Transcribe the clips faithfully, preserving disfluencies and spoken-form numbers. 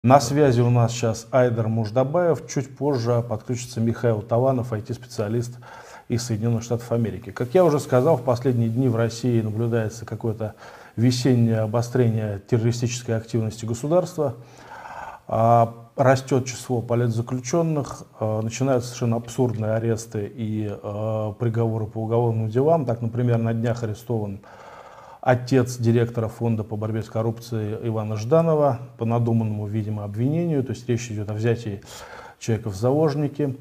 На связи у нас сейчас Айдар Муждабаев. Чуть позже подключится Михаил Таланов, ай ти-специалист из Соединенных Штатов Америки. Как я уже сказал, в последние дни в России наблюдается какое-то весеннее обострение террористической активности государства. Растет число политзаключенных, начинаются совершенно абсурдные аресты и приговоры по уголовным делам. Так, например, на днях арестован отец директора фонда по борьбе с коррупцией Ивана Жданова по надуманному, видимо, обвинению. То есть речь идет о взятии человека в заложники.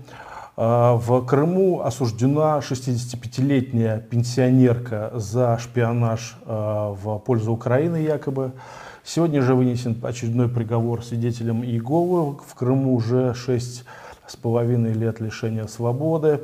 В Крыму осуждена шестидесятипятилетняя пенсионерка за шпионаж в пользу Украины якобы. Сегодня же вынесен очередной приговор свидетелям Иеговы. В Крыму уже шесть с половиной лет лишения свободы.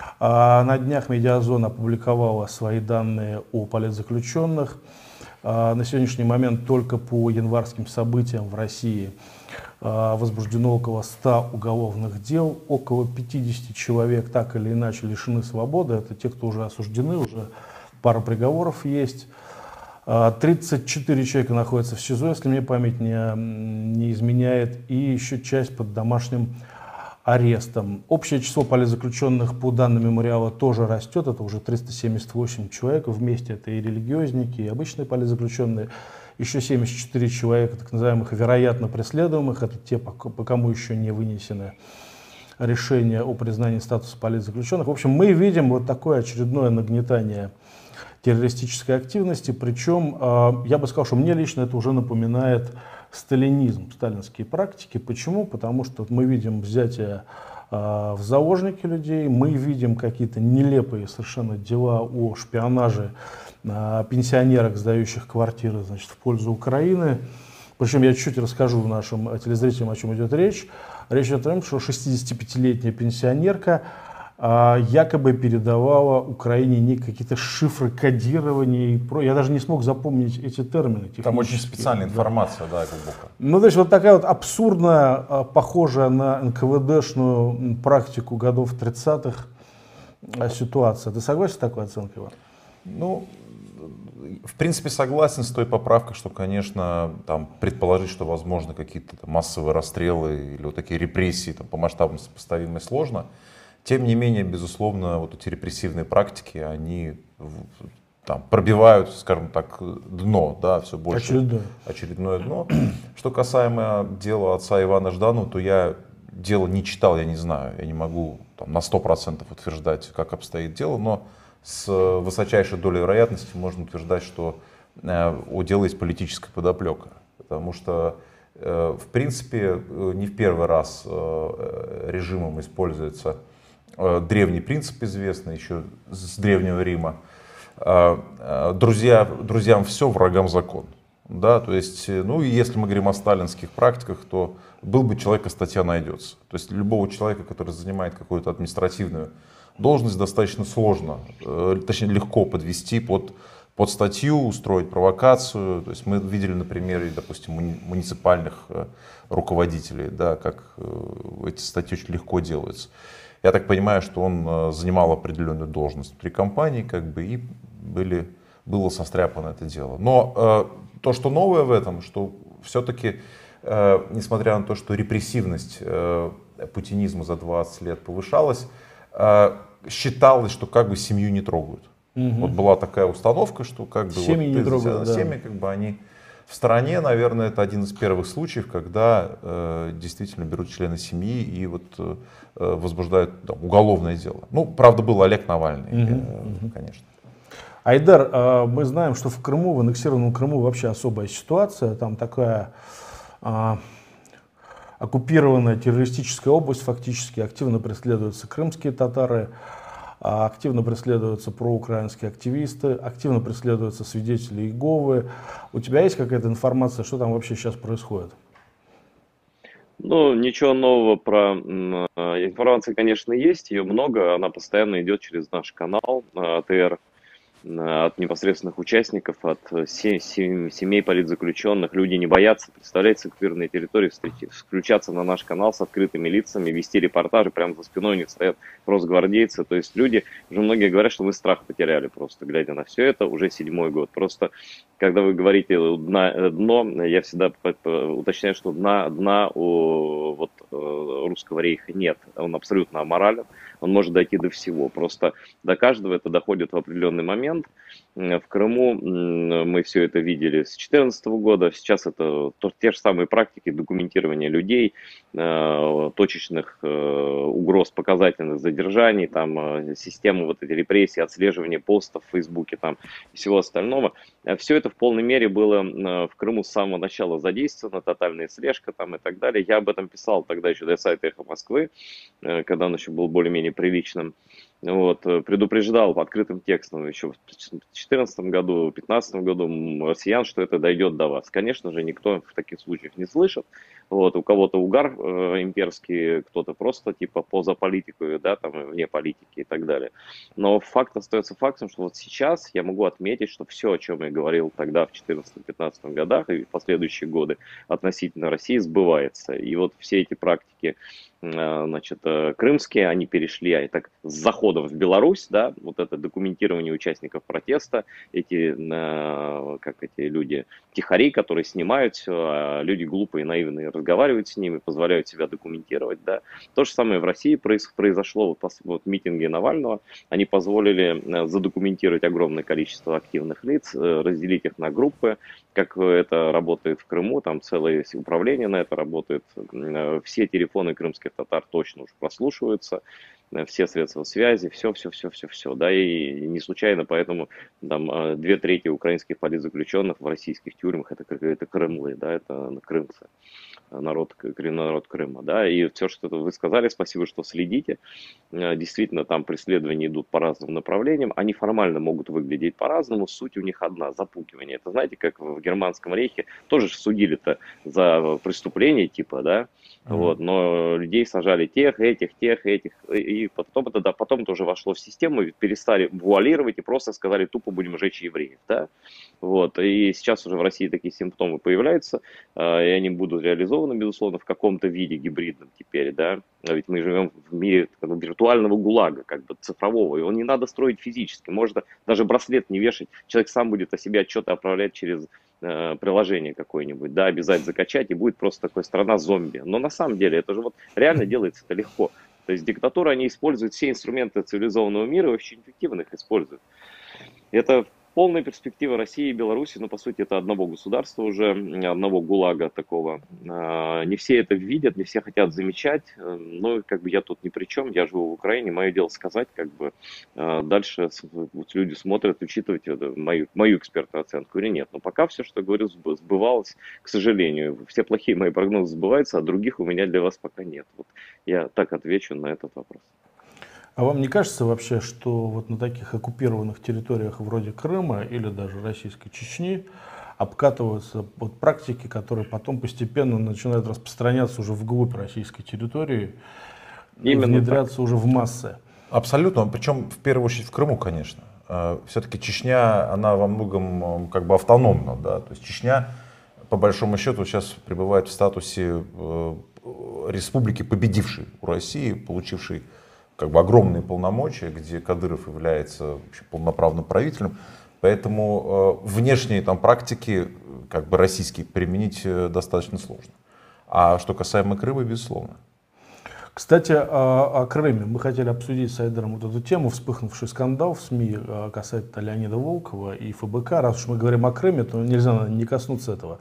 На днях Медиазона опубликовала свои данные о политзаключенных. На сегодняшний момент только по январским событиям в России возбуждено около ста уголовных дел. Около пятидесяти человек так или иначе лишены свободы. Это те, кто уже осуждены, уже пара приговоров есть. тридцать четыре человека находятся в СИЗО, если мне память не, не изменяет, и еще часть под домашним арестом. Общее число политзаключенных по данным мемориала тоже растет, это уже триста семьдесят восемь человек, вместе это и религиозники, и обычные политзаключенные. Еще семьдесят четыре человека, так называемых вероятно преследуемых, это те, по, по кому еще не вынесено решение о признании статуса политзаключенных. В общем, мы видим вот такое очередное нагнетание террористической активности, причем я бы сказал, что мне лично это уже напоминает сталинизм, сталинские практики. Почему? Потому что мы видим взятие в заложники людей, мы видим какие-то нелепые совершенно дела о шпионаже пенсионерок, сдающих квартиры, значит, в пользу Украины. Причем я чуть-чуть расскажу нашим телезрителям, о чем идет речь. Речь идет о том, что шестидесятипятилетняя пенсионерка якобы передавала Украине некие какие-то шифры кодирования. Я даже не смог запомнить эти термины. Там очень специальная информация, да, глубоко. Ну, то есть вот такая вот абсурдная, похожая на эн ка вэ дэшную практику годов тридцатых ситуация. Ты согласен с такой оценкой, Иван? Ну, в принципе, согласен с той поправкой, что, конечно, там, предположить, что возможно какие-то массовые расстрелы или вот такие репрессии там, по масштабам сопоставимые сложно. Тем не менее, безусловно, вот эти репрессивные практики, они там, пробивают, скажем так, дно, да, все больше. Очередное. Очередное дно. Что касаемо дела отца Ивана Жданова, то я дело не читал, я не знаю, я не могу там, на сто процентов утверждать, как обстоит дело, но с высочайшей долей вероятности можно утверждать, что э, у дела есть политическая подоплека. Потому что, э, в принципе, не в первый раз э, режимом используется древний принцип, известный еще с Древнего Рима. Друзья, друзьям все, врагам закон. Да, то есть, ну и если мы говорим о сталинских практиках, то был бы человек, и статья найдется. То есть любого человека, который занимает какую-то административную должность, достаточно сложно, точнее легко подвести под, под статью, устроить провокацию. То есть мы видели на примере, допустим, муниципальных руководителей, да, как эти статьи очень легко делаются. Я так понимаю, что он занимал определенную должность внутри компании, как бы, и были, было состряпано это дело. Но э, то, что новое в этом, что все-таки, э, несмотря на то, что репрессивность э, путинизма за двадцать лет повышалась, э, считалось, что как бы семью не трогают. Угу. Вот была такая установка, что как бы семьи вот, не трогают, да. Семьи, как бы, они в стране, наверное, это один из первых случаев, когда э, действительно берут члена семьи и вот э, возбуждают там, уголовное дело. Ну, правда, был Олег Навальный, угу, э, угу. конечно. Айдар, э, мы знаем, что в Крыму, в аннексированном Крыму вообще особая ситуация. Там такая э, оккупированная террористическая область, фактически активно преследуются крымские татары, активно преследуются проукраинские активисты, активно преследуются свидетели Иеговы. У тебя есть какая-то информация, что там вообще сейчас происходит? Ну, ничего нового про информации, конечно, есть, ее много, она постоянно идет через наш канал ТР, от непосредственных участников, от семей политзаключенных. Люди не боятся представлять оккупированные территории, включаться на наш канал с открытыми лицами, вести репортажи, прямо за спиной у них стоят росгвардейцы. То есть люди, уже многие говорят, что мы страх потеряли просто, глядя на все это, уже седьмой год. Просто когда вы говорите дна, дно, я всегда уточняю, что дна, дна у вот, русского рейха нет. Он абсолютно аморален, он может дойти до всего. Просто до каждого это доходит в определенный момент. В Крыму мы все это видели с две тысячи четырнадцатого года. Сейчас это те же самые практики документирования людей, точечных угроз, показательных задержаний, там, системы вот этой репрессии, отслеживания постов в Фейсбуке там, и всего остального. Все это в полной мере было в Крыму с самого начала задействовано, тотальная слежка там, и так далее. Я об этом писал тогда еще до сайта «Эхо Москвы», когда он еще был более-менее приличным. Вот, предупреждал открытым текстом еще в две тысячи четырнадцатом году, в две тысячи пятнадцатом году россиян, что это дойдет до вас. Конечно же, никто в таких случаях не слышит. Вот, у кого-то угар э, имперский, кто-то просто типа поза политику, да, там, вне политики и так далее. Но факт остается фактом, что вот сейчас я могу отметить, что все, о чем я говорил тогда в две тысячи четырнадцатом-пятнадцатом годах и в последующие годы относительно России, сбывается. И вот все эти практики, значит, крымские, они перешли, а так, с заходом в Беларусь, да, вот это документирование участников протеста, эти, как эти люди, тихари, которые снимают все, а люди глупые, наивные разговаривают с ними, позволяют себя документировать, да. То же самое в России произошло, вот, вот митинги Навального, они позволили задокументировать огромное количество активных лиц, разделить их на группы, как это работает в Крыму, там целое управление на это работает, все телефоны крымских татар точно уже прослушиваются, все средства связи, все, все, все, все, все, да, и не случайно, поэтому там две трети украинских политзаключенных в российских тюрьмах это, это крымлы, да, это крымцы, народ, коренной народ Крыма, да, и все, что вы сказали, спасибо, что следите, действительно, там преследования идут по разным направлениям, они формально могут выглядеть по-разному, суть у них одна, запугивание, это, знаете, как в Германском рейхе, тоже судили-то за преступления, типа, да, mm-hmm. вот, но людей сажали тех, этих, тех, этих, и потом это, да, потом это уже вошло в систему, перестали вуалировать и просто сказали, тупо будем жечь евреев, да, вот, и сейчас уже в России такие симптомы появляются, и они будут реализованы, безусловно, в каком-то виде гибридном теперь, да, ведь мы живем в мире виртуального гулага, как бы цифрового, его не надо строить физически, можно даже браслет не вешать, человек сам будет о себе отчеты отправлять через э, приложение какое-нибудь, да, обязательно закачать, и будет просто такая страна зомби, но на самом деле это же вот реально делается это легко, то есть диктатуры, они используют все инструменты цивилизованного мира и очень эффективно их используют, это полная перспектива России и Беларуси, но по сути это одного государства уже, одного ГУЛАГа такого. Не все это видят, не все хотят замечать, но как бы я тут ни при чем, я живу в Украине, мое дело сказать, как бы дальше люди смотрят, учитывать мою, мою экспертную оценку или нет. Но пока все, что говорю, сбывалось, к сожалению. Все плохие мои прогнозы сбываются, а других у меня для вас пока нет. Вот я так отвечу на этот вопрос. А вам не кажется вообще, что вот на таких оккупированных территориях вроде Крыма или даже российской Чечни обкатываются вот практики, которые потом постепенно начинают распространяться уже вглубь российской территории, именно внедряться так. уже в массы? Абсолютно, причем в первую очередь в Крыму, конечно. Все-таки Чечня, она во многом как бы автономна, да, то есть Чечня по большому счету сейчас пребывает в статусе республики, победившей у России, получившей как бы огромные полномочия, где Кадыров является вообще полноправным правителем, поэтому э, внешние там практики как бы российские применить э, достаточно сложно. А что касаемо Крыма, безусловно. Кстати, о, о Крыме мы хотели обсудить с Айдаром вот эту тему, вспыхнувший скандал в СМИ касательно Леонида Волкова и ФБК. Раз уж мы говорим о Крыме, то нельзя не коснуться этого.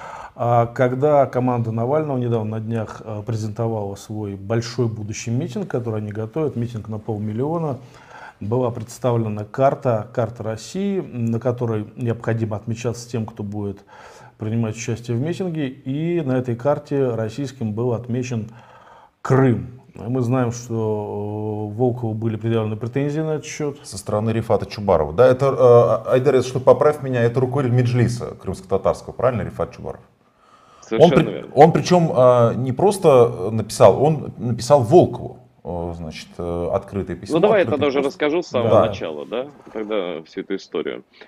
Когда команда Навального недавно на днях презентовала свой большой будущий митинг, который они готовят, митинг на полмиллиона, была представлена карта, карта России, на которой необходимо отмечаться тем, кто будет принимать участие в митинге. И на этой карте российским был отмечен Крым. Мы знаем, что Волкову были предъявлены претензии на этот счет. Со стороны Рифата Чубарова. Да, это, Айдар, что поправь меня, это руководитель Меджлиса крымско-татарского, правильно, Рифат Чубаров? Он, при, он причем а, не просто написал, он написал Волкову, значит, открытое письмо. Ну давай я тогда уже пост. расскажу с самого да. начала, да, тогда всю эту историю.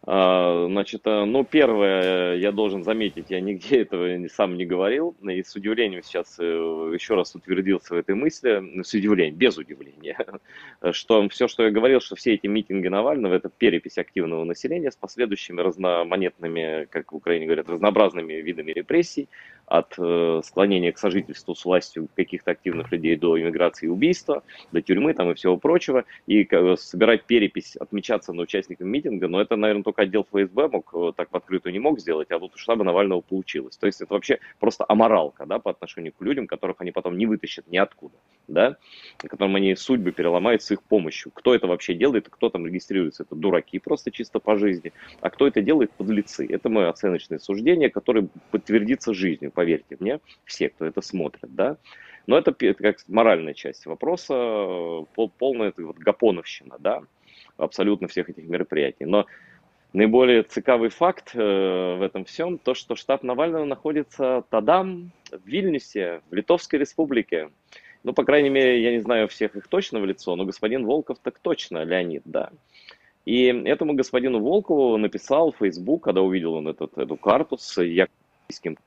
А, Значит, э, ну, первое, я должен заметить, я нигде этого не- сам не говорил, и с удивлением сейчас э, еще раз утвердился в этой мысли, ну, с удивлением, без удивления, что все, что я говорил, что все эти митинги Навального, это перепись активного населения с последующими разномонетными, как в Украине говорят, разнообразными видами репрессий, от э, склонения к сожительству с властью каких-то активных людей до иммиграции и убийства, до тюрьмы там и всего прочего, и как бы, собирать перепись, отмечаться на участников митинга, но это, наверное, только отдел ФСБ мог, э, так в открытую не мог сделать, а вот у штаба Навального получилось. То есть это вообще просто аморалка, да, по отношению к людям, которых они потом не вытащат ниоткуда, да, которым они судьбы переломают с их помощью. Кто это вообще делает и кто там регистрируется? Это дураки просто чисто по жизни, а кто это делает? Подлецы. Это мое оценочное суждение, которое подтвердится жизнью, поверьте мне, все, кто это смотрит, да. Но это как моральная часть вопроса, полная это вот гапоновщина, да, абсолютно всех этих мероприятий. Но наиболее цикавый факт э, в этом всем, то, что штаб Навального находится тадам, в Вильнюсе, в Литовской Республике. Ну, по крайней мере, я не знаю всех их точно в лицо, но господин Волков так точно, Леонид, да. И этому господину Волкову написал в Facebook, когда увидел он этот, эту карту с якобы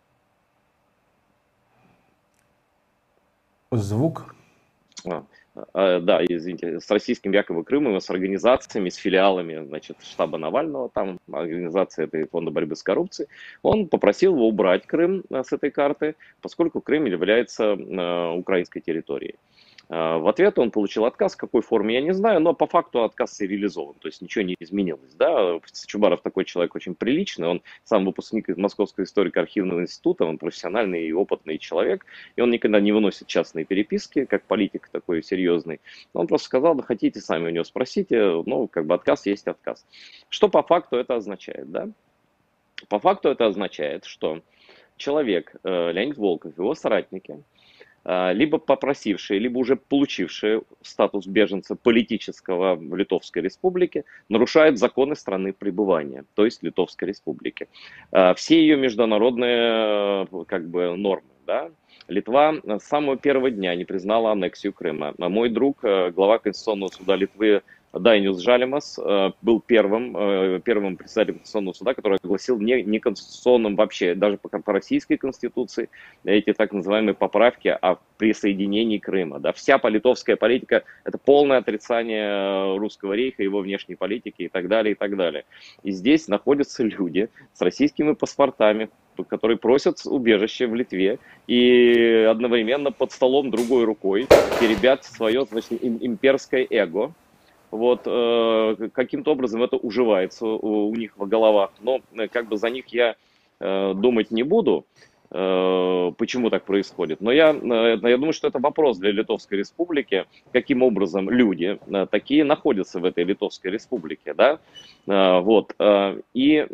Звук. А, а, да, извините, с российским якобы Крымом, с организациями, с филиалами, значит, штаба Навального, там организация этой фонда борьбы с коррупцией, он попросил его убрать Крым а, с этой карты, поскольку Крым является а, украинской территорией. А, В ответ он получил отказ, в какой форме я не знаю, но по факту отказ и реализован, то есть ничего не изменилось. Да? Чубаров такой человек очень приличный, он сам выпускник из Московского историко-архивного института, он профессиональный и опытный человек, и он никогда не выносит частные переписки, как политик такой серьезный. Он просто сказал, да хотите, сами у него спросите, ну, как бы отказ есть отказ. Что по факту это означает, да? По факту это означает, что человек, э, Леонид Волков, его соратники, либо попросившие, либо уже получившие статус беженца политического в Литовской Республике, нарушают законы страны пребывания, то есть Литовской Республики. Все ее международные как бы, нормы. Да? Литва с самого первого дня не признала аннексию Крыма. Мой друг, глава Конституционного суда Литвы Дайнис Жалимас, был первым, первым председателем Конституционного суда, который огласил не, неконституционным вообще, даже по, по российской конституции, эти так называемые поправки о присоединении Крыма. Да. Вся политовская политика – это полное отрицание русского рейха, его внешней политики и так далее, и так далее. И здесь находятся люди с российскими паспортами, которые просят убежище в Литве и одновременно под столом другой рукой теребят свое, значит, имперское эго. Вот, э, каким-то образом это уживается у, у них в головах, но э, как бы за них я э, думать не буду, э, почему так происходит. Но я, э, я думаю, что это вопрос для Литовской Республики, каким образом люди э, такие находятся в этой Литовской Республике, да, э, вот. Э, и э,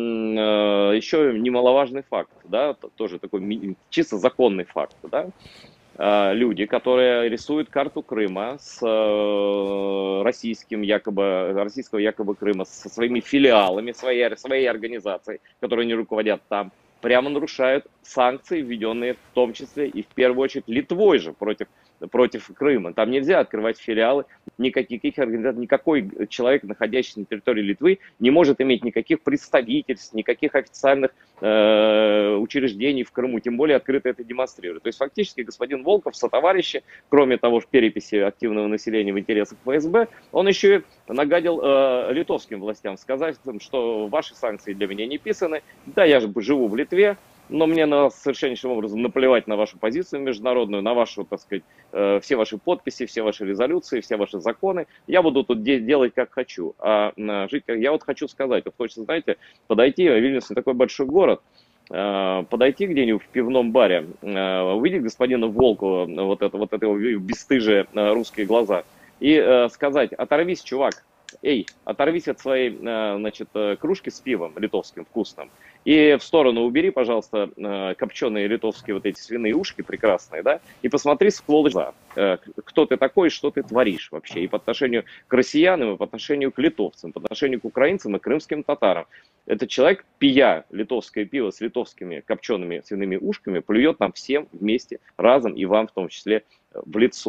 еще немаловажный факт, да, тоже такой чисто законный факт, да. Люди, которые рисуют карту Крыма с российским якобы, российского якобы Крыма, со своими филиалами, своей, своей организацией, которые они руководят там, прямо нарушают санкции, введенные в том числе и в первую очередь Литвой же против, против Крыма. Там нельзя открывать филиалы, никаких организаций, никакой человек, находящийся на территории Литвы, не может иметь никаких представительств, никаких официальных э, учреждений в Крыму, тем более открыто это демонстрирует. То есть фактически господин Волков, сотоварищи, кроме того же переписи активного населения в интересах ФСБ, он еще и нагадил э, литовским властям, сказать им, что ваши санкции для меня не писаны, да, я же живу в Литве, но мне на совершеннейшим образом наплевать на вашу позицию международную, на вашу, так сказать, э, все ваши подписи, все ваши резолюции, все ваши законы. Я буду тут де- делать как хочу, а э, жить как... Я вот хочу сказать, вот хочется, знаете, подойти, Вильнюс не такой большой город, э, подойти где-нибудь в пивном баре, э, увидеть господина Волкова, вот это вот это его бесстыжие э, русские глаза, и э, сказать: оторвись, чувак, эй, оторвись от своей, э, значит, э, кружки с пивом литовским вкусным. И в сторону убери, пожалуйста, копченые литовские вот эти свиные ушки прекрасные, да, и посмотри, сволочь, кто ты такой, что ты творишь вообще, и по отношению к россиянам, и по отношению к литовцам, по отношению к украинцам и крымским татарам. Этот человек, пия литовское пиво с литовскими копчеными свиными ушками, плюет нам всем вместе, разом, и вам в том числе, в лицо.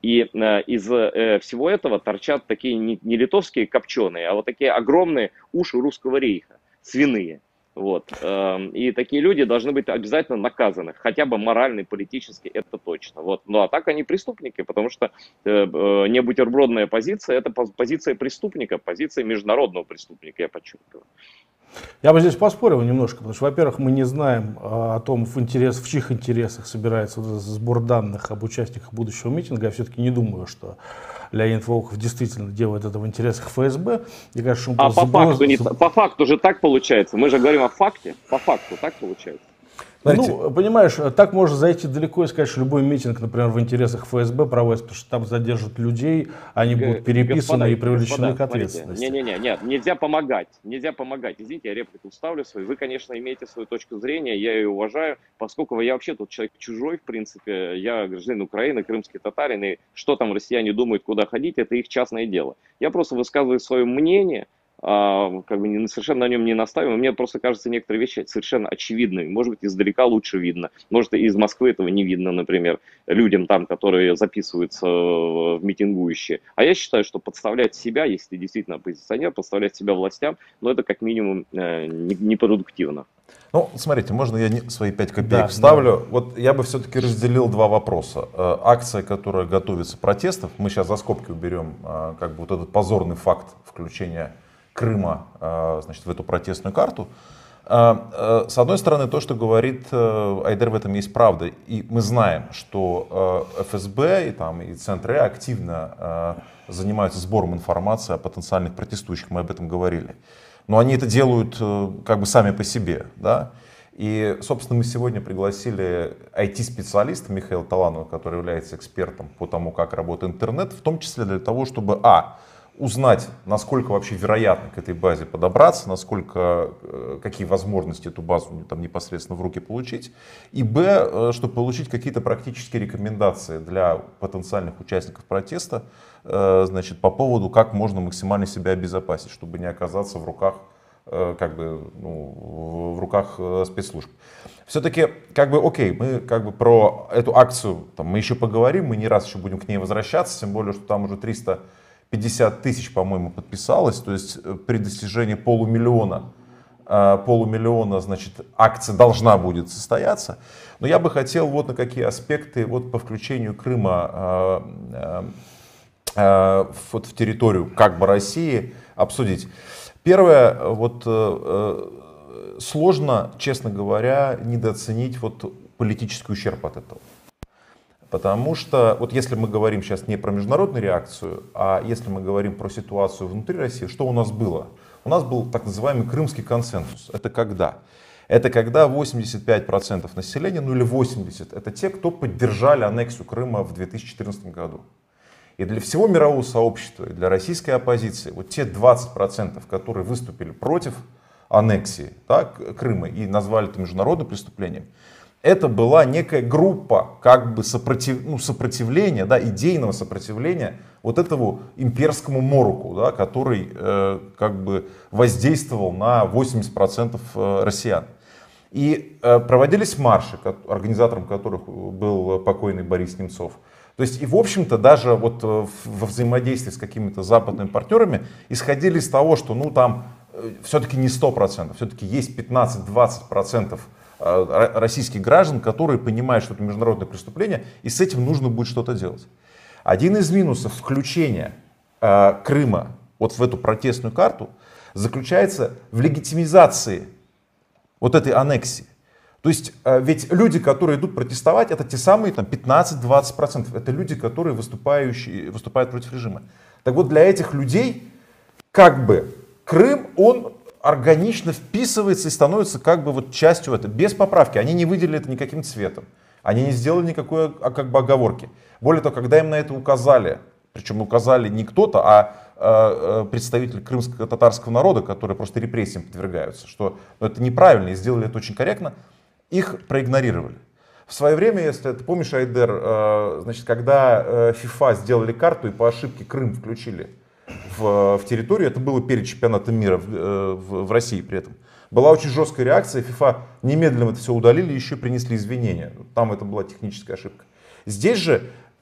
И э, из э, всего этого торчат такие не, не литовские копченые, а вот такие огромные уши русского рейха, свиные. Вот. И такие люди должны быть обязательно наказаны, хотя бы морально и политически, это точно. Вот. Ну а так они преступники, потому что не бутербродная позиция, это позиция преступника, позиция международного преступника, я подчеркиваю. Я бы здесь поспорил немножко, потому что, во-первых, мы не знаем о том, в, интерес, в чьих интересах собирается вот сбор данных об участниках будущего митинга. Я все-таки не думаю, что Леонид Волков действительно делает это в интересах эф эс бэ. Мне кажется, а по, заброс... факту не, по факту же так получается. Мы же говорим о факте. По факту так получается. Знаете, ну, понимаешь, так можно зайти далеко и сказать, что любой митинг, например, в интересах эф эс бэ проводится, потому что там задержат людей, они будут переписаны господа, и привлечены господа, к ответственности. Не-не-не, нет, нельзя помогать, нельзя помогать. Извините, я реплику вставлю свою. Вы, конечно, имеете свою точку зрения, я ее уважаю, поскольку я вообще тут человек чужой, в принципе, я гражданин Украины, крымский татарин, и что там россияне думают, куда ходить, это их частное дело. Я просто высказываю свое мнение, А, как бы не, совершенно на нем не настаиваем. Мне просто кажется, некоторые вещи совершенно очевидными. Может быть, издалека лучше видно. Может, из Москвы этого не видно, например, людям там, которые записываются в митингующие. А я считаю, что подставлять себя, если ты действительно оппозиционер, подставлять себя властям, ну, это как минимум э, непродуктивно. Ну, смотрите, можно я свои пять копеек да, вставлю? Да. Вот я бы все-таки разделил два вопроса. Акция, которая готовится протестов, мы сейчас за скобки уберем как бы вот этот позорный факт включения Крыма, значит, в эту протестную карту. С одной стороны, то, что говорит Айдар, в этом есть правда. И мы знаем, что эф эс бэ и, там, и центры активно занимаются сбором информации о потенциальных протестующих, мы об этом говорили. Но они это делают как бы сами по себе. Да? И, собственно, мы сегодня пригласили ай ти-специалиста Михаила Таланова, который является экспертом по тому, как работает интернет, в том числе для того, чтобы а. узнать, насколько вообще вероятно к этой базе подобраться, насколько, какие возможности эту базу там непосредственно в руки получить, и б, чтобы получить какие-то практические рекомендации для потенциальных участников протеста, значит, по поводу, как можно максимально себя обезопасить, чтобы не оказаться в руках, как бы, ну, в руках спецслужб. Все-таки, как бы, окей, мы как бы про эту акцию, там, мы еще поговорим, мы не раз еще будем к ней возвращаться, тем более, что там уже триста пятьдесят тысяч, по-моему, подписалось, то есть при достижении полумиллиона, полумиллиона, значит, акция должна будет состояться. Но я бы хотел вот на какие аспекты вот по включению Крыма вот в территорию как бы России обсудить. Первое, вот сложно, честно говоря, недооценить вот политический ущерб от этого. Потому что, вот если мы говорим сейчас не про международную реакцию, а если мы говорим про ситуацию внутри России, что у нас было? У нас был так называемый крымский консенсус. Это когда? Это когда восемьдесят пять процентов населения, ну или восемьдесят процентов, это те, кто поддержали аннексию Крыма в две тысячи четырнадцатом году. И для всего мирового сообщества, и для российской оппозиции, вот те двадцать процентов, которые выступили против аннексии, так, Крыма и назвали это международным преступлением, это была некая группа как бы сопротив, ну, сопротивления, да, идейного сопротивления вот этому имперскому мороку, да, который э, как бы воздействовал на восемьдесят процентов россиян. И э, проводились марши, организатором которых был покойный Борис Немцов. То есть и в общем-то даже вот во взаимодействии с какими-то западными партнерами исходили из того, что ну там э, все-таки не сто процентов, все-таки есть пятнадцать-двадцать процентов российских граждан, которые понимают, что это международное преступление, и с этим нужно будет что-то делать. Один из минусов включения э, Крыма вот в эту протестную карту заключается в легитимизации вот этой аннексии. То есть э, ведь люди, которые идут протестовать, это те самые там, пятнадцать-двадцать процентов. Это люди, которые выступающие, выступают против режима. Так вот, для этих людей как бы Крым, он органично вписывается и становится как бы вот частью этого, без поправки. Они не выделили это никаким цветом. Они не сделали никакой как бы оговорки. Более того, когда им на это указали, причем указали не кто-то, а э, представители крымского татарского народа, которые просто репрессиям подвергаются, что ну, это неправильно и сделали это очень корректно, их проигнорировали. В свое время, если ты помнишь, Айдар, э, значит, когда э, ФИФА сделали карту и по ошибке Крым включили В, в территорию, это было перед чемпионатом мира в, в, в России при этом. Была очень жесткая реакция, ФИФА немедленно это все удалили, еще принесли извинения. Там это была техническая ошибка. Здесь же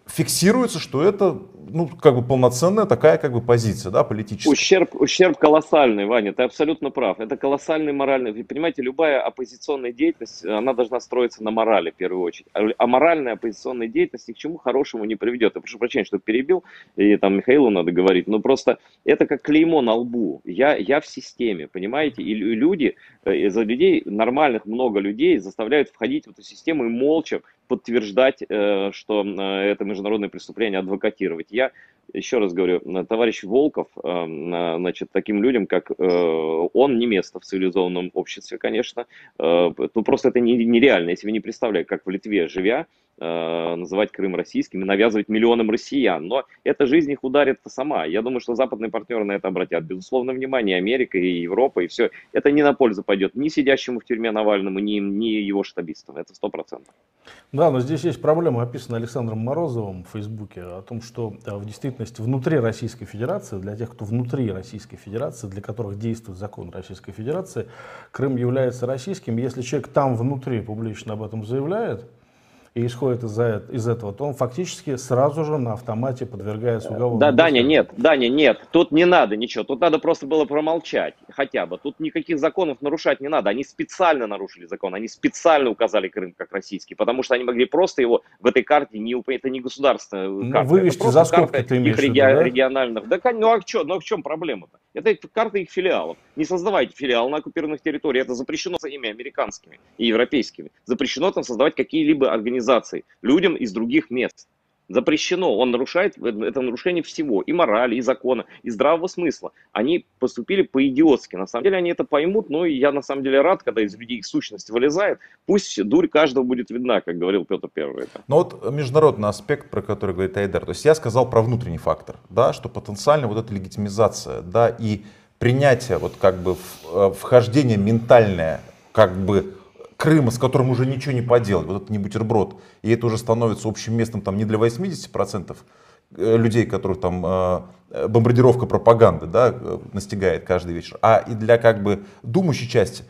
фиксируется, что это, ну, как бы полноценная такая, как бы, позиция, да, политическая. Ущерб, ущерб колоссальный, Ваня, ты абсолютно прав. Это колоссальный моральный. Вы понимаете, любая оппозиционная деятельность, она должна строиться на морали, в первую очередь. А моральная оппозиционная деятельность ни к чему хорошему не приведет. Я прошу прощения, что перебил, и там Михаилу надо говорить, но просто это как клеймо на лбу. Я, я в системе, понимаете? И люди, за людей, нормальных много людей заставляют входить в эту систему и молча подтверждать, что это международное преступление, адвокатировать. Я еще раз говорю, товарищ Волков, значит, таким людям, как он, не место в цивилизованном обществе, конечно. Ну, просто это нереально, если вы не представляете, как в Литве, живя, называть Крым российским и навязывать миллионам россиян. Но эта жизнь их ударит сама. Я думаю, что западные партнеры на это обратят, безусловно, внимание. Америка и Европа, и все. Это не на пользу пойдет ни сидящему в тюрьме Навальному, ни, ни его штабистам. Это сто процентов. Да, но здесь есть проблема, описанная Александром Морозовым в Фейсбуке, о том, что в действительности внутри Российской Федерации, для тех, кто внутри Российской Федерации, для которых действует закон Российской Федерации, Крым является российским. Если человек там внутри публично об этом заявляет, и исходит из, из этого, то он фактически сразу же на автомате подвергается уголовному. Да, Даня, нет, Даня, нет, тут не надо ничего, тут надо просто было промолчать хотя бы. Тут никаких законов нарушать не надо, они специально нарушили закон, они специально указали Крым как российский, потому что они могли просто его в этой карте, не, это не государственная карта, вывести это за скобки, ты имеешь их реги, да? региональных. Да, ну а, что, ну а в чем проблема-то? Это карта их филиалов. Не создавайте филиал на оккупированных территориях, это запрещено своими американскими и европейскими. Запрещено там создавать какие-либо организации людям из других мест. Запрещено, он нарушает, это нарушение всего, и морали, и закона, и здравого смысла. Они поступили по-идиотски, на самом деле они это поймут, но я на самом деле рад, когда из людей их сущность вылезает, пусть дурь каждого будет видна, как говорил Петр Первый. Но вот международный аспект, про который говорит Айдар, то есть я сказал про внутренний фактор, да, что потенциально вот эта легитимизация, да, и принятие, вот как бы вхождение ментальное, как бы Крыма, с которым уже ничего не поделать, вот это не бутерброд, и это уже становится общим местом там не для восьмидесяти процентов людей, которых там э, бомбардировка пропаганды, да, настигает каждый вечер, а и для как бы думающей части.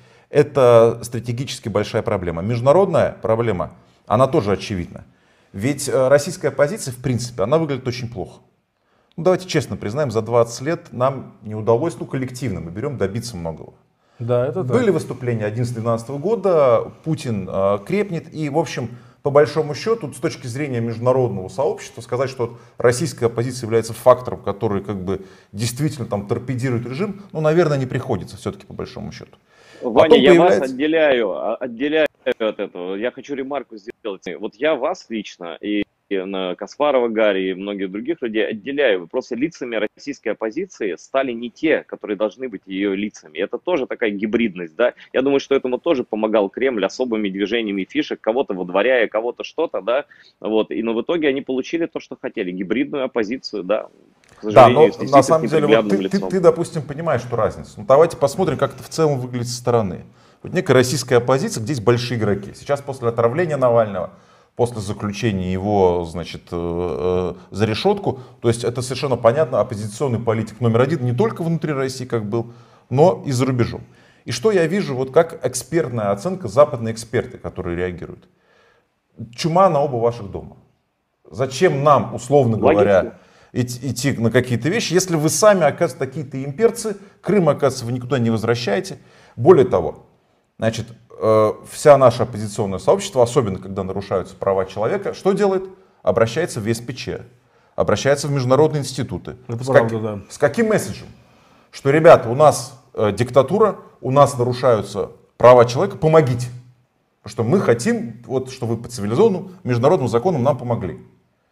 Это стратегически большая проблема. Международная проблема, она тоже очевидна. Ведь российская оппозиция, в принципе, она выглядит очень плохо. Ну, давайте честно признаем, за двадцать лет нам не удалось, ну, коллективно, мы берем, добиться многого. Да, это Были так. выступления одиннадцатого-двенадцатого года, Путин э, крепнет, и, в общем, по большому счету, с точки зрения международного сообщества, сказать, что российская оппозиция является фактором, который как бы действительно там торпедирует режим, ну, наверное, не приходится все-таки по большому счету. Ваня, Потом я появляется... вас отделяю, отделяю от этого. Я хочу ремарку сделать. Вот я вас лично и на Каспарова, Гарри и многих других людей отделяю. Просто лицами российской оппозиции стали не те, которые должны быть ее лицами. Это тоже такая гибридность, да. Я думаю, что этому тоже помогал Кремль особыми движениями фишек, кого-то водворяя, кого-то что-то, да. Вот. И но в итоге они получили то, что хотели. Гибридную оппозицию, да. Да, но на самом деле, вот ты, ты, ты, допустим, понимаешь, что разница. Ну, давайте посмотрим, как это в целом выглядит со стороны. Вот некая российская оппозиция, где есть большие игроки. Сейчас после отравления Навального, после заключения его, значит, э, э, за решетку, то есть это совершенно понятно, оппозиционный политик номер один не только внутри России, как был, но и за рубежом. И что я вижу, вот как экспертная оценка, западные эксперты, которые реагируют. Чума на оба ваших дома. Зачем нам, условно говоря, идти, идти на какие-то вещи, если вы сами, оказывается, такие-то имперцы, Крым, оказывается, вы никуда не возвращаете. Более того, значит, вся наша оппозиционное сообщество, особенно когда нарушаются права человека, что делает? Обращается в эс пэ че, обращается в международные институты. Это с, правда, как, да. с каким месседжем? Что, ребята, у нас э, диктатура, у нас нарушаются права человека, помогите. Потому что мы хотим, вот, чтобы вы по цивилизованному международным законам нам помогли.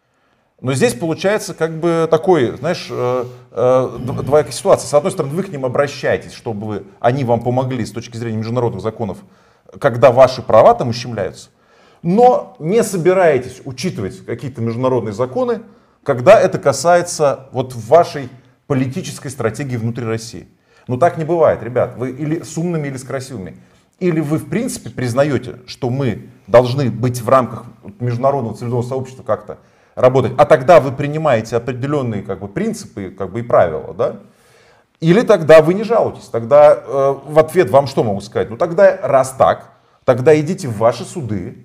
Но здесь получается как бы такой, знаешь, э, э, двоякая ситуация. С одной стороны, вы к ним обращаетесь, чтобы вы, они вам помогли с точки зрения международных законов, когда ваши права там ущемляются, но не собираетесь учитывать какие-то международные законы, когда это касается вот вашей политической стратегии внутри России. Но так не бывает, ребят, вы или с умными, или с красивыми. Или вы в принципе признаете, что мы должны быть в рамках международного цивилизованного сообщества как-то работать, а тогда вы принимаете определенные как бы, принципы как бы, и правила, да? Или тогда вы не жалуетесь, тогда э, в ответ вам что могу сказать? Ну тогда раз так, тогда идите в ваши суды,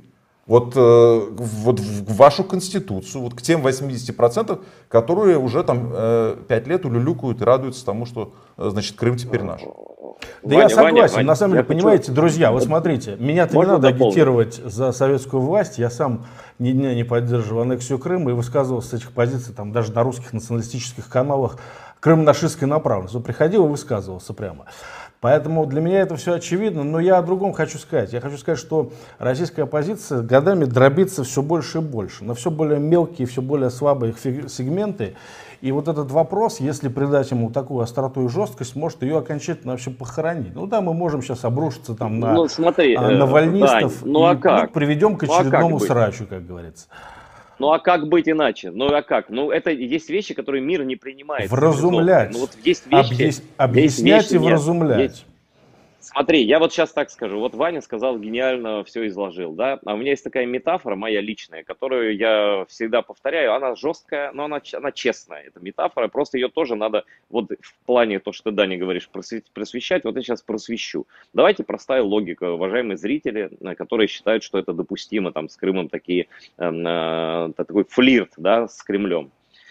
Вот, э, вот в вашу конституцию, вот к тем восьмидесяти процентам, которые уже там э, пять лет улюлюкают и радуются тому, что, э, значит, Крым теперь наш. Да Ваня, я согласен, Ваня, на самом деле, я понимаете, хочу... друзья, вы смотрите, меня-то не Можно надо дополнить? агитировать за советскую власть, я сам ни дня не поддерживал аннексию Крыма и высказывался с этих позиций там даже на русских националистических каналах крым-нашистской направленности. Он приходил и высказывался прямо. Поэтому для меня это все очевидно, но я о другом хочу сказать. Я хочу сказать, что российская оппозиция годами дробится все больше и больше, на все более мелкие, все более слабые сегменты. И вот этот вопрос, если придать ему такую остроту и жесткость, может ее окончательно вообще похоронить. Ну да, мы можем сейчас обрушиться там на Ну, смотри, а, навальнистов, Дань, ну а и как? ну, приведем к Ну, а как очередному быть? срачу, как говорится. Ну а как быть иначе? Ну а как? Ну это есть вещи, которые мир не принимает. Вразумлять, Ну вот есть вещи, объяс- есть объяснять вещи, и нет. вразумлять. Есть- Смотри, я вот сейчас так скажу. Вот Ваня сказал, гениально все изложил, да? А у меня есть такая метафора моя личная, которую я всегда повторяю. Она жесткая, но она, ч- она честная. Это метафора, просто ее тоже надо, вот в плане то, что ты, Даня, говоришь, просве- просвещать, вот я сейчас просвещу. Давайте простая логика, уважаемые зрители, э, которые считают, что это допустимо, там, с Крымом такие, э, э, такой флирт, да, с Кремлем.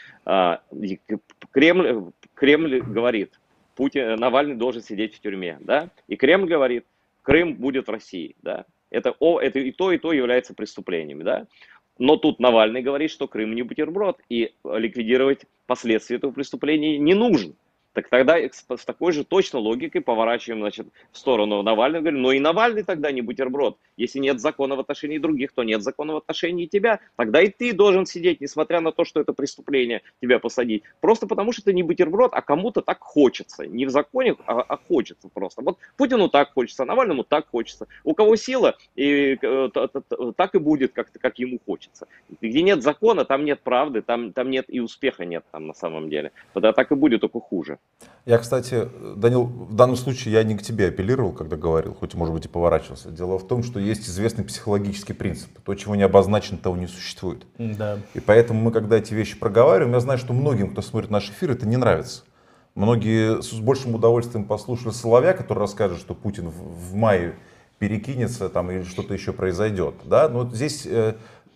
А, и к- Кремль, Кремль говорит, Путин, Навальный должен сидеть в тюрьме, да, и Кремль говорит, Крым будет в России, да, это, о, это и то, и то является преступлениями, да, но тут Навальный говорит, что Крым не бутерброд, и ликвидировать последствия этого преступления не нужно. Так тогда с с такой же точно логикой поворачиваем, значит, в сторону Навального, говорим, ну и Навальный тогда не бутерброд. Если нет закона в отношении других, то нет закона в отношении тебя. Тогда и ты должен сидеть, несмотря на то, что это преступление, тебя посадить. Просто потому, что ты не бутерброд, а кому-то так хочется. Не в законе, а, а хочется просто. Вот Путину так хочется, Навальному так хочется. У кого сила, и, э, т- т- т- так и будет, как, как ему хочется. Где нет закона, там нет правды, там, там нет и успеха нет там на самом деле. Тогда так и будет, только хуже. Я, кстати, Данил, в данном случае я не к тебе апеллировал, когда говорил, хоть, может быть, и поворачивался. Дело в том, что есть известный психологический принцип. То, чего не обозначено, того не существует. Да. И поэтому мы, когда эти вещи проговариваем, я знаю, что многим, кто смотрит наш эфир, это не нравится. Многие с большим удовольствием послушали Соловья, который расскажет, что Путин в, в мае перекинется там, или что-то еще произойдет. Да? Но вот здесь э,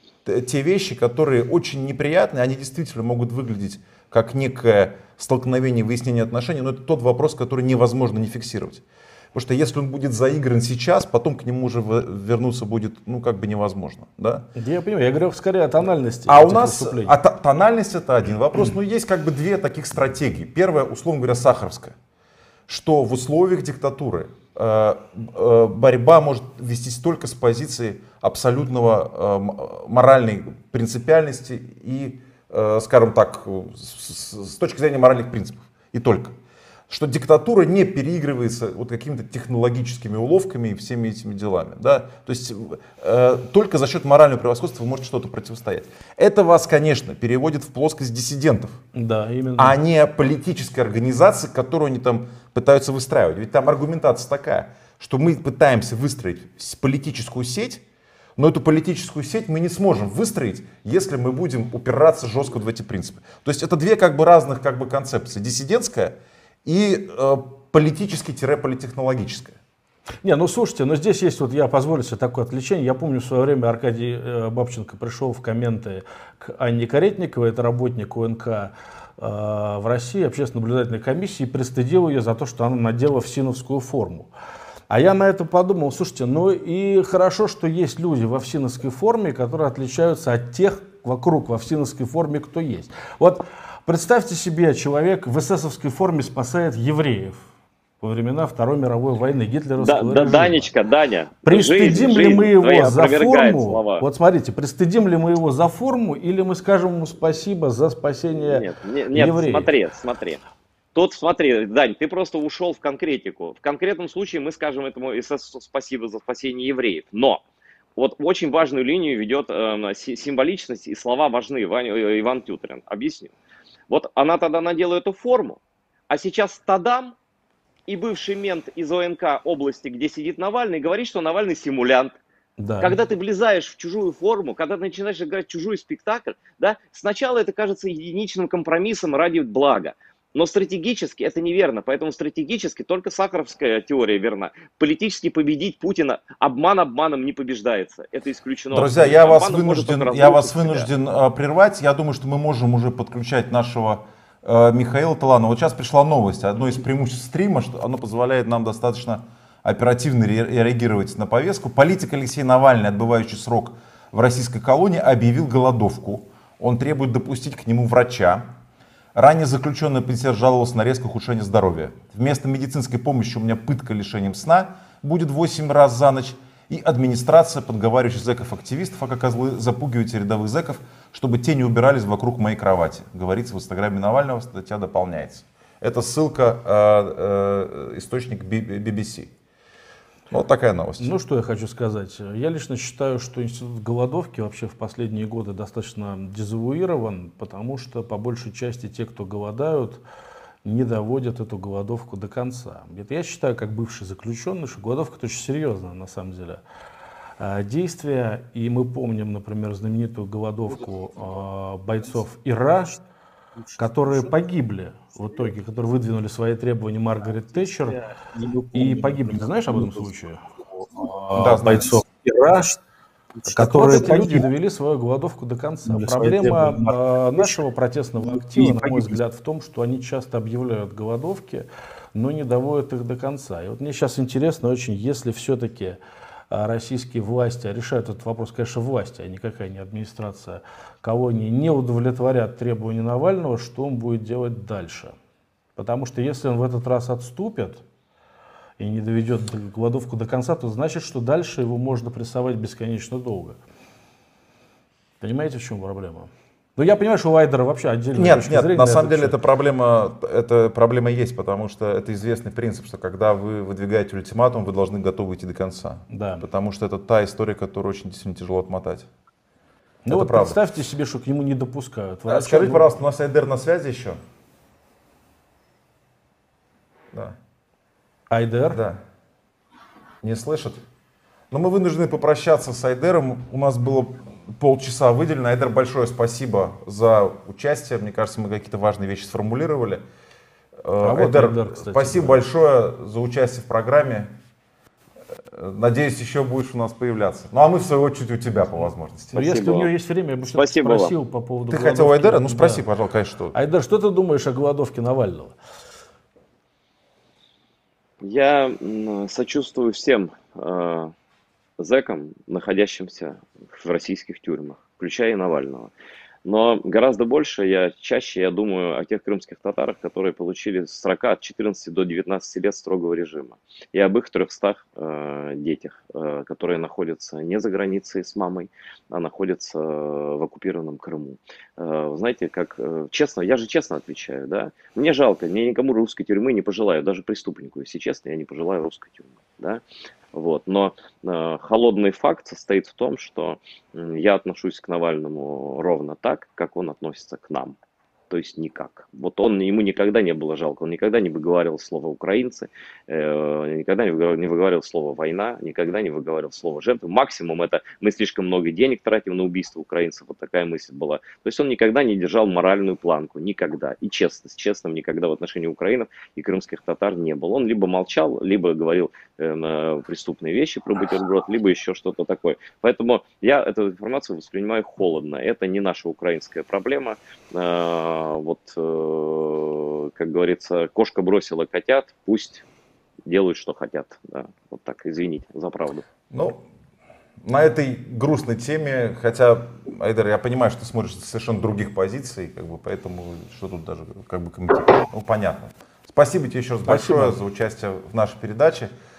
те вещи, которые очень неприятные, они действительно могут выглядеть как некое столкновение, выяснение отношений, но это тот вопрос, который невозможно не фиксировать. Потому что если он будет заигран сейчас, потом к нему уже вернуться будет, ну, как бы невозможно. Да? Я понимаю, я говорю скорее о тональности. А у этих нас выступлений. а т- тональность это один вопрос, но есть как бы две таких стратегии. Первая, условно говоря, сахаровская, что в условиях диктатуры э, э, борьба может вестись только с позиции абсолютного э, м- моральной принципиальности и, э, скажем так, с, с- с точки зрения моральных принципов. И только. Что диктатура не переигрывается вот какими-то технологическими уловками и всеми этими делами. Да? То есть э, только за счет морального превосходства вы можете что-то противостоять. Это вас, конечно, переводит в плоскость диссидентов, Да, именно. а не политической организации, которую они там пытаются выстраивать. Ведь там аргументация такая, что мы пытаемся выстроить политическую сеть, но эту политическую сеть мы не сможем выстроить, если мы будем упираться жестко в эти принципы. То есть это две как бы разных как бы концепции. Диссидентская и э, политически-политехнологическая. Не, ну слушайте, но здесь есть, вот я позволю себе такое отвлечение. Я помню, в свое время Аркадий э, Бабченко пришел в комменты к Анне Каретниковой, это работник УНК э, в России, общественно-наблюдательной комиссии, и пристыдил ее за то, что она надела всиновскую форму. А я на это подумал, слушайте, ну и хорошо, что есть люди во всиновской форме, которые отличаются от тех вокруг во всиновской форме, кто есть. Вот представьте себе, человек в эсэсовской форме спасает евреев во времена Второй мировой войны гитлеровского Да, да, режима. Данечка, Даня, Пристыдим жизнь, ли мы жизнь твоя его за опровергает форму? слова. Вот смотрите, пристыдим ли мы его за форму, или мы скажем ему спасибо за спасение Нет, нет, нет, евреев? смотри, смотри. Тут смотри, Дань, ты просто ушел в конкретику. В конкретном случае мы скажем этому СС спасибо за спасение евреев. Но вот очень важную линию ведет э, символичность, и слова важны. Ваня, э, Иван Тюторин. Объясню. Вот она тогда надела эту форму, а сейчас Тадам и бывший мент из ОНК области, где сидит Навальный, говорит, что Навальный симулянт. Да. Когда ты влезаешь в чужую форму, когда ты начинаешь играть чужой спектакль, да, сначала это кажется единичным компромиссом ради блага. Но стратегически это неверно, поэтому стратегически только сахаровская теория верна. Политически победить Путина обман обманом не побеждается, это исключено. Друзья, я вас Обманом вынужден, я вас вынужден э, прервать. Я думаю, что мы можем уже подключать нашего э, Михаила Таланова. Вот сейчас пришла новость. Одно из преимуществ стрима, что оно позволяет нам достаточно оперативно реагировать на повестку. Политик Алексей Навальный, отбывающий срок в российской колонии, объявил голодовку. Он требует допустить к нему врача. Ранее заключенный пенсионер жаловался на резкое ухудшение здоровья. Вместо медицинской помощи у меня пытка лишением сна будет восемь раз за ночь. И администрация, подговаривающая зэков-активистов, а как козлы, запугиваете рядовых зэков, чтобы те не убирались вокруг моей кровати. Говорится в инстаграме Навального, статья дополняется. Это ссылка, э, э, источник би би си. Вот такая новость. Ну, что я хочу сказать. Я лично считаю, что институт голодовки вообще в последние годы достаточно дезавуирован, потому что по большей части те, кто голодают, не доводят эту голодовку до конца. Это я считаю, как бывший заключенный, что голодовка это очень серьезно, на самом деле, действие. И мы помним, например, знаменитую голодовку бойцов ИРА, которые погибли в итоге, которые выдвинули свои требования Маргарет Тэтчер и погибли. Ты знаешь об этом случае? Да, бойцов ИРА, которые вот эти люди довели свою голодовку до конца. Проблема э, нашего протестного актива, на мой взгляд, в том, что они часто объявляют голодовки, но не доводят их до конца. И вот мне сейчас интересно очень, если все-таки российские власти решают этот вопрос, конечно, власти, а никакая не администрация, кого они не удовлетворят требования Навального, что он будет делать дальше. Потому что если он в этот раз отступит и не доведет голодовку до конца, то значит, что дальше его можно прессовать бесконечно долго. Понимаете, в чем проблема? Ну, я понимаю, что у Айдара вообще отдельная Нет, точка нет, зрения. на самом деле эта проблема, эта проблема есть, потому что это известный принцип, что когда вы выдвигаете ультиматум, вы должны готовы идти до конца. Да. Потому что это та история, которую очень действительно тяжело отмотать. Ну это вот правда. Представьте себе, что к нему не допускают. А, скажите, пожалуйста, у нас Айдар на связи еще? Да. Айдар? Да. Не слышит? Но мы вынуждены попрощаться с Айдаром. У нас было полчаса выделено. Айдар, большое спасибо за участие. Мне кажется, мы какие-то важные вещи сформулировали. А Айдар, вот Айдар, кстати, спасибо да. большое за участие в программе. Надеюсь, еще будешь у нас появляться. Ну а мы, в свою очередь, у тебя по возможности. Но если у него есть время, я бы что-то спросил по поводу Ты голодовки. хотел Айдара? Ну спроси, да. пожалуйста, конечно, что. Айдар, что ты думаешь о голодовке Навального? Я сочувствую всем э, зэкам, находящимся в российских тюрьмах, включая и Навального. Но гораздо больше, я чаще я думаю о тех крымских татарах, которые получили с сорока, от четырнадцати до девятнадцати лет строгого режима. И об их трехстах э, детях, э, которые находятся не за границей с мамой, а находятся в оккупированном Крыму. Э, знаете, как э, честно, я же честно отвечаю, да, мне жалко, мне никому русской тюрьмы не пожелаю, даже преступнику, если честно, я не пожелаю русской тюрьмы, да. Вот. Но э, холодный факт состоит в том, что э, я отношусь к Навальному ровно так, как он относится к нам. То есть никак. Вот он, ему никогда не было жалко, он никогда не выговаривал слово «украинцы», э, никогда не выговаривал, не выговаривал слово «война», никогда не выговаривал слово «жертвы». Максимум это мы слишком много денег тратим на убийство украинцев, вот такая мысль была. То есть он никогда не держал моральную планку, никогда. И честно, с честным никогда в отношении украинцев и крымских татар не был. Он либо молчал, либо говорил э, преступные вещи про бутерброд, либо еще что-то такое. Поэтому я эту информацию воспринимаю холодно. Это не наша украинская проблема. Э, Вот, э, как говорится, кошка бросила котят, пусть делают, что хотят. Да. Вот так, извините за правду. Ну, на этой грустной теме, хотя, Айдар, я понимаю, что ты смотришь с совершенно других позиций, как бы, поэтому что тут даже как бы комментировать. Ну, понятно. Спасибо тебе еще раз Спасибо. большое за участие в нашей передаче.